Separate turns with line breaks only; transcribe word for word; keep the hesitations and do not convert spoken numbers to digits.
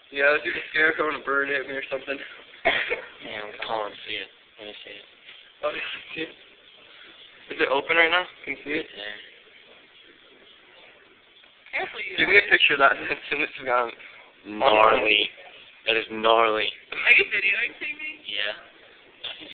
Yeah, I was just scared I'm gonna burn hit me or something.
Yeah, I'm calling. See it. Let me see it.
Oh, you see it? Is it open right now? Can you see it?
Yeah.
Careful, you
Give me a picture of that and send it to me on.
Gnarly. That is gnarly.
Are you videoing me?
Yeah.